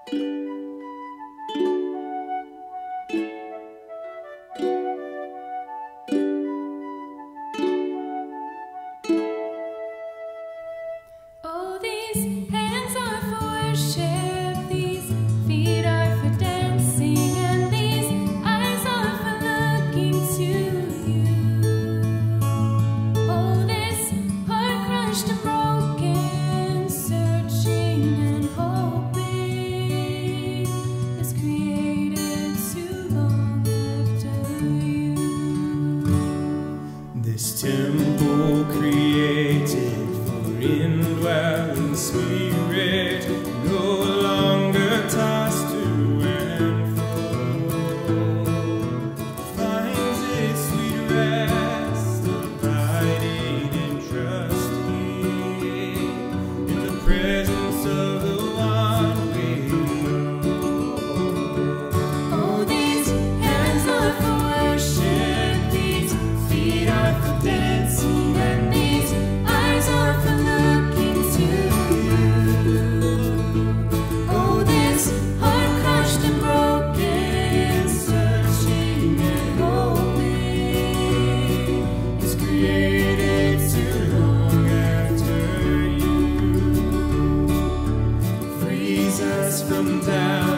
Oh, these hands are for worship, these feet are for dancing, and these eyes are for looking to you. Oh, this heart crushed and broken, searching and hoping, is created to long after you. This temple created indwelling spirit, no longer tossed to and fro, finds its sweet rest, abiding and trusting in the presence of the one we know. Oh, these hands are for worship, these feet are for dancing, and these eyes are for looking to you. Oh, this heart crushed and broken, searching and hoping, is created to long after you. Frees us from doubt.